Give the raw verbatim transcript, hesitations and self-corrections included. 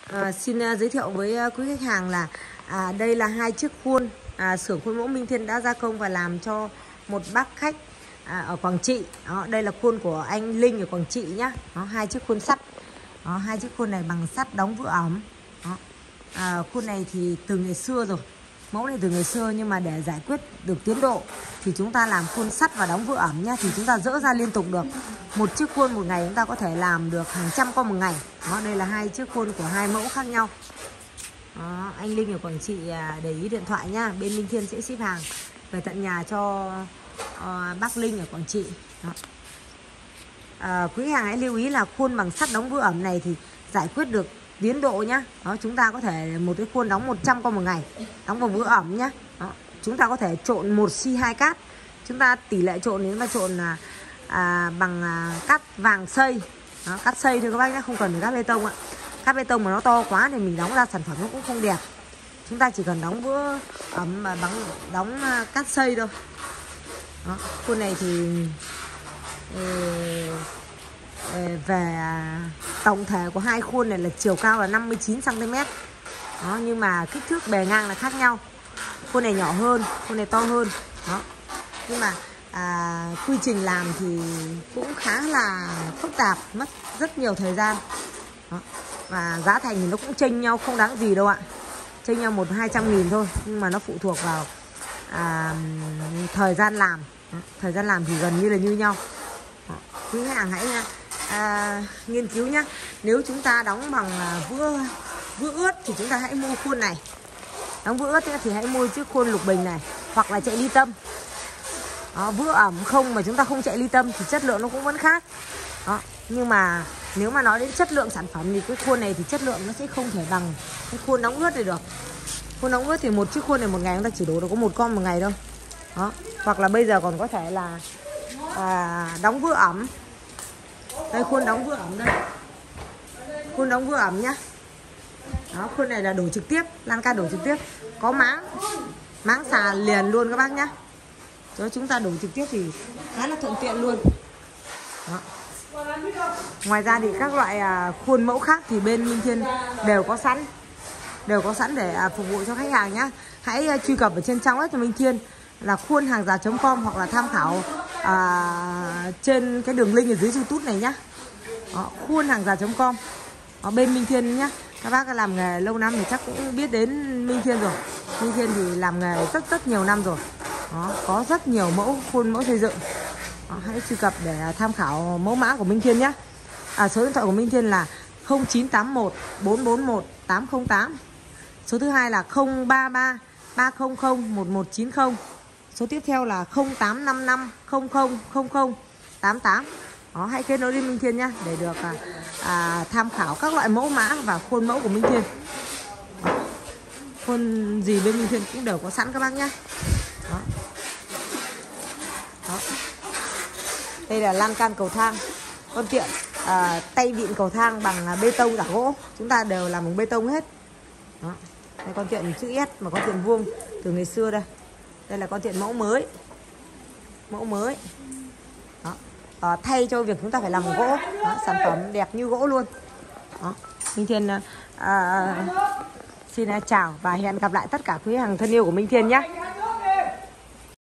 À, xin uh, giới thiệu với uh, quý khách hàng là à, đây là hai chiếc khuôn à, xưởng khuôn mẫu Minh Thiên đã gia công và làm cho một bác khách à, ở Quảng Trị. Đó, đây là khuôn của anh Linh ở Quảng Trị nhá. Đó, hai chiếc khuôn sắt. Đó, hai chiếc khuôn này bằng sắt đóng vữa ẩm. Đó. À, khuôn này thì từ ngày xưa rồi, mẫu này từ ngày xưa, nhưng mà để giải quyết được tiến độ thì chúng ta làm khuôn sắt và đóng vữa ẩm nhá, thì chúng ta dỡ ra liên tục được. Một chiếc khuôn một ngày chúng ta có thể làm được hàng trăm con một ngày. Đó, đây là hai chiếc khuôn của hai mẫu khác nhau. Đó, anh Linh ở Quảng Trị để ý điện thoại nhá, bên Minh Thiên sẽ ship hàng về tận nhà cho uh, bác Linh ở Quảng Trị. Đó. À, quý hàng hãy lưu ý là khuôn bằng sắt đóng vữa ẩm này thì giải quyết được tiến độ nhá. Đó, chúng ta có thể một cái khuôn đóng một trăm con một ngày, đóng vào vữa ẩm nhá. Đó, chúng ta có thể trộn một xi hai cát. Chúng ta tỷ lệ trộn thì chúng ta trộn là à, bằng à, cát vàng xay. Đó, cát xay thôi các bác nhé, không cần phải cát bê tông ạ. Cát bê tông mà nó to quá thì mình đóng ra sản phẩm nó cũng không đẹp. Chúng ta chỉ cần đóng vữa ẩm mà bằng đóng cát xay thôi. Đó, khuôn này thì về tổng thể của hai khuôn này là chiều cao là năm mươi chín xăng ti mét. Đó, nhưng mà kích thước bề ngang là khác nhau. Khuôn này nhỏ hơn, khuôn này to hơn. Đó. Nhưng mà à, quy trình làm thì cũng khá là phức tạp, mất rất nhiều thời gian. Đó. Và giá thành thì nó cũng chênh nhau không đáng gì đâu ạ. Chênh nhau một hai trăm nghìn thôi, nhưng mà nó phụ thuộc vào à, thời gian làm. Đó. Thời gian làm thì gần như là như nhau. Đó. Quý hàng hãy à, nghiên cứu nhá. Nếu chúng ta đóng bằng vữa vữa ướt thì chúng ta hãy mua khuôn này. Đóng vữa ướt thì hãy mua chiếc khuôn lục bình này, hoặc là chạy ly tâm. Đó, vữa ẩm không mà chúng ta không chạy ly tâm thì chất lượng nó cũng vẫn khác. Đó. Nhưng mà nếu mà nói đến chất lượng sản phẩm thì cái khuôn này thì chất lượng nó sẽ không thể bằng cái khuôn đóng ướt này được. Khuôn đóng ướt thì một chiếc khuôn này một ngày chúng ta chỉ đổ được có một con một ngày thôi. Đó. Hoặc là bây giờ còn có thể là à, đóng vữa ẩm. Đây, khuôn đóng vữa ẩm đây. Khuôn đóng vữa ẩm nhá. Đó, khuôn này là đổ trực tiếp, lan can đổ trực tiếp, có máng, máng xà liền luôn các bác nhá. Cho chúng ta đổ trực tiếp thì khá là thuận tiện luôn. Đó. Ngoài ra thì các loại à, khuôn mẫu khác thì bên Minh Thiên đều có sẵn, đều có sẵn để à, phục vụ cho khách hàng nhá. Hãy à, truy cập ở trên trang web của Minh Thiên là khuôn hàng giá chấm com, hoặc là tham khảo à, trên cái đường link ở dưới YouTube này nhá. Đó, khuôn hàng giá chấm com ở bên Minh Thiên nhá. Các bác làm nghề lâu năm thì chắc cũng biết đến Minh Thiên rồi. Minh Thiên thì làm nghề rất rất nhiều năm rồi. Đó, có rất nhiều mẫu khuôn mẫu xây dựng. Đó, hãy truy cập để tham khảo mẫu mã của Minh Thiên nhé. À, số điện thoại của Minh Thiên là không chín tám một bốn bốn một tám không tám. Số thứ hai là không ba ba ba không không một một chín không. Số tiếp theo là không tám năm năm không không không không tám tám. Đó, hãy kết nối với Minh Thiên nhé để được à, à, tham khảo các loại mẫu mã và khuôn mẫu của Minh Thiên. Đó. Khuôn gì bên Minh Thiên cũng đều có sẵn các bác nhé. Đó. Đó. Đây là lan can cầu thang, con tiện à, tay vịn cầu thang bằng bê tông giả gỗ, chúng ta đều làm bằng bê tông hết. Đó. Đây con tiện chữ S mà con tiện vuông từ ngày xưa đây. Đây là con tiện mẫu mới, mẫu mới. Đó. À, thay cho việc chúng ta phải làm bằng gỗ. Đó, sản phẩm đẹp như gỗ luôn. Đó. Minh Thiên à, xin chào và hẹn gặp lại tất cả quý hàng thân yêu của Minh Thiên nhé.